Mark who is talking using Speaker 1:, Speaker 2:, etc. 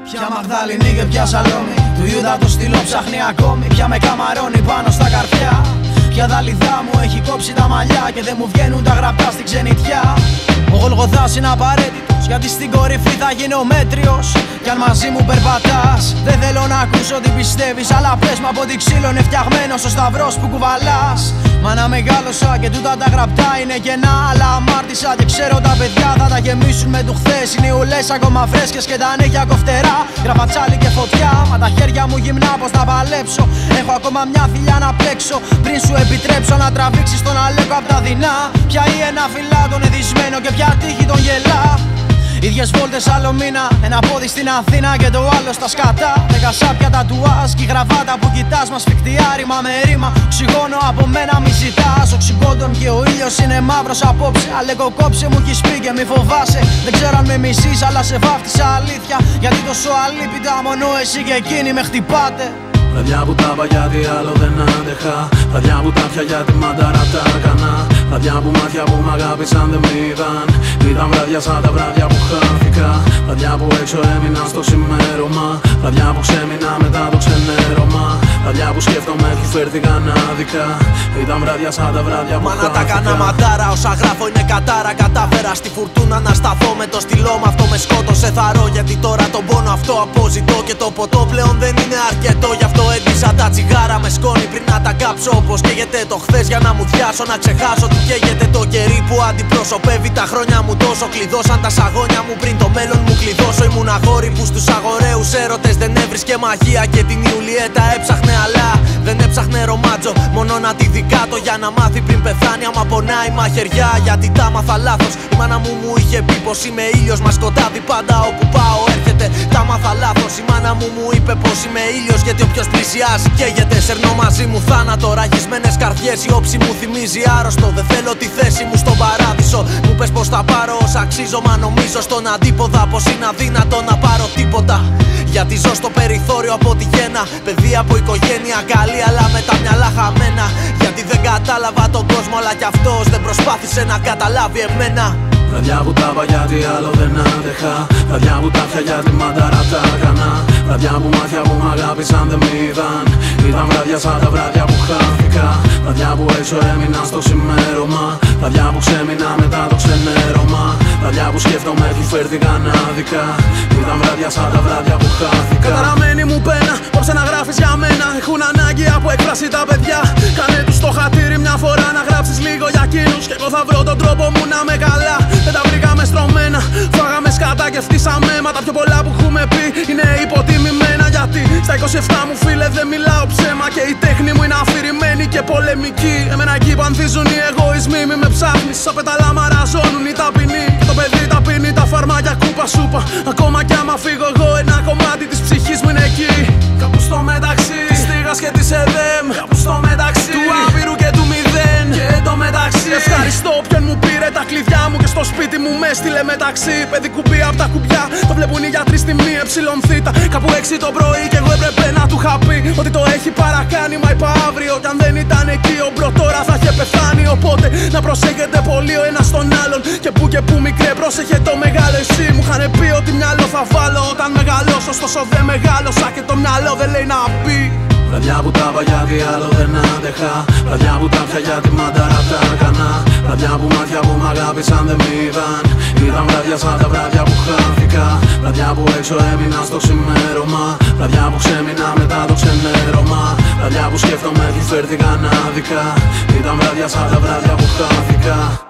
Speaker 1: Πια Μαγδαληνή και πια Σαλόμη, του Ιούδα το στυλό ψάχνει ακόμη. Πια με καμαρώνει πάνω στα καρφιά. Πια δαλιδά μου έχει κόψει τα μαλλιά και δεν μου βγαίνουν τα γραπτά στην ξενιτιά. Ο Γολγοθάς είναι απαραίτητος, γιατί στην κορυφή θα γίνω μέτριος. Κι αν μαζί μου περπατάς, δεν θέλω να ακούσω τι πιστεύεις, αλλά πες μου από τι ξύλο είναι φτιαγμένος ο σταυρός που κουβαλάς. Μα να μεγάλωσα και τούτα τα γραπτά είναι κενά, αλλά αμάρτησα και ξέρω τα παιδιά θα τα γεμίσουν με του χθες. Είναι οι ουλές ακόμα φρέσκες και τα ανέχεια κοφτερά. Γραφατσάλι και φωτιά, μα τα χέρια μου γυμνά πως θα παλέψω. Έχω ακόμα μια θηλιά να πλέξω πριν σου επιτρέψω να τραβήξεις τον αλέκο απ' τα δεινά. Πια ή ένα φυλά τον εδισμένο και πια τύχη τον γελά. Ίδιες βόλτες άλλο μήνα, ένα πόδι στην Αθήνα και το άλλο στα σκατά. 10 σάπια τατουάζ και η γραβάτα που κοιτάς μας φικτιά ρήμα με ρήμα. Οξυγόνο από μένα μη ζητάς, οξυγόντων και ο ήλιος είναι μαύρος απόψε. Αλέκο κόψε μου έχεις πει και μη φοβάσαι. Δεν ξέρω αν με μισείς αλλά σε βάφτισα αλήθεια, γιατί τόσο αλίπητα μόνο εσύ και εκείνοι με χτυπάτε.
Speaker 2: Βραδιά που τα είπα γιατί άλλο δεν άντεχα. Βραδιά που τα πια γιατί μαντάρα τα έκανα. Βραδιά που μάτια που μ' αγάπησαν δεν μ' είδαν. Ήταν βράδια σαν τα βράδια που χάθηκα. Βραδιά που έξω έμεινα στο ξημέρωμα. Βραδιά που ξέμεινα μετά το ξενέρωμα. Βραδιά που σκέφτομαι τι φέρθηκαν άδικα. Ήταν βράδια σαν τα βράδια που χάθηκα. Μα να τα κάνα μαντάρα, όσα γράφω είναι κατάρα. Κατάφερα στη φουρτούνα να σταθώ με το στυλό μου. Αυτό με σκότωσε θαρώ, γιατί τώρα τον πόνο αυτό αποζητώ. Και το ποτό πλέον δεν είναι αρκετό, γι' αυτό έντυσα τα τσιγάρα με σκόνη πριν να τα κάψω. Όπως καίγεται το χθες για να μου διάσω, να ξεχάσω τι καίγεται το κερί που αντιπροσωπεύει τα χρόνια μου τόσο. Κλειδώσαν τα σαγόνια μου πριν το μέλλον μου κλειδώσω. Ήμουν αγόρι που στους αγοραίους έρωτες δεν έβρισκε μαγεία. Και την Ιουλιέτα έψαχνε αλλά δεν έψαχνε ρομάτζο. Μόνο να τη δικάτω για να μάθει πριν πεθάνει. Άμα πονάει μαχαιριά γιατί τα μάθα λάθος. Η μάνα μου μου είχε πει πως είμαι ήλιος, μα σκοτάδι πάντα όπου πάω έρχεται. Τα μάθα λάθος. Η μάνα μου μου είπε πως είμαι ήλιος, γιατί όποιος πλησιάζει καίγεται. Σερνώ μαζί μου θάνατο, ραγισμένες καρδιές. Η όψη μου θυμίζει άρρωστο. Δεν θέλω τη θέση μου στον παράδεισο. Μου πες πως θα πάρω όσα αξίζω, μα νομίζω στον αντίποδα πως είναι αδύνατο να πάρω τίποτα. Γιατί ζω στο περιθώριο από τη γέννα. Παιδί από οικογένεια καλή αλλά με τα μυαλά χαμένα. Γιατί δεν κατάλαβα τον κόσμο αλλά κι αυτός δεν προσπάθησε να καταλάβει εμένα. Βραδιά που τα είπα γιατί άλλο δεν άντεχα. Βραδιά που τα πια γιατί μαντάρα τα έκανα. Βραδιά που μάτια που μ' αγάπησαν δεν μ' είδαν. Ήταν βράδια σαν τα βράδια που χάθηκα. Βραδιά που έξω έμεινα στο ξημέρωμα. Βραδιά που ξέμεινα μετά το ξενέρωμα. Βραδιά που σκέφτομαι τι φέρθηκαν άδικα. Ήταν βράδια σαν τα βράδια που χάθηκα. Καταραμένη μου πένα, κόψε να γράφεις για μένα. Έχουν ανάγκη από έκφραση τα παιδιά. Κάνε τους το χατήρι μια φορά να γράψεις λίγο για εκείνους. Και εγώ θα βρω τον τρόπο μου να με καλά. Δεν τα βρήκαμε στρωμένα. Φάγαμε σκατά και φτύσαμε. Μα τα πιο πολλά που έχουμε πει είναι υποτιμημένα. Γιατί στα 27 μου φίλε δεν μιλάω ψέμα. Και η τέχνη μου είναι αφηρημένη και πολεμική. Εμένα εκεί πανθίζουν οι εγωισμοί. Μη με ψάχνεις, σαν πεταλά μαραζώνουν οι ταπεινοί. Και το παιδί ταπεινεί τα φαρμάκια κούπα σούπα. Ακόμα κι άμα φύγω εγώ, ένα κομμάτι της ψυχής μου είναι εκεί. Κάπου στο μεταξύ της Στίγας και της ΕΔΕΜ. Κάπου στο μεταξύ του άπειρου και του μηδέν. Και το μεταξύ ευχαριστώ ποιον μου πήρε τα κλειδιά μου. Και στο σπίτι μου με έστειλε μεταξύ. Παιδί κουμπί απ' τα κουμπιά. Το βλέπουν οι γιατροί στη μία εψιλονθήτα. Κάπου 6 το πρωί και εγώ έπρεπε να του είχα πει ότι το έχει παρακάνει. Μα είπα αύριο κι αν δεν ήταν εκεί ο μπρο τώρα θα είχε πεθάνει. Οπότε να προσέχετε πολύ ο ένας τον άλλον. Και που μικρέ πρόσεχε το μεγάλο εσύ. Μου είχαν πει ότι μυαλό θα βάλω όταν μεγαλώσω. Ωστόσο δεν μεγάλωσα και το μυαλό δεν λέει να πει. Βραδιά που τα είπα γιατί άλλο δεν άντεχα. Βραδιά που τα πια γιατί μαντάρα τα έκανα. Βραδιά που μάτια που μ' αγάπησαν δεν μ' είδαν. Ήταν βράδια σαν τα βράδια που χάθηκα. Βραδιά που έξω έμεινα στο ξημέρωμα. Βραδιά που ξέμεινα μετά το ξενέρωμα. Βραδιά που σκέφτομαι τι φέρθηκαν άδικα. Ήταν βράδια σαν τα βράδια που χάθηκα.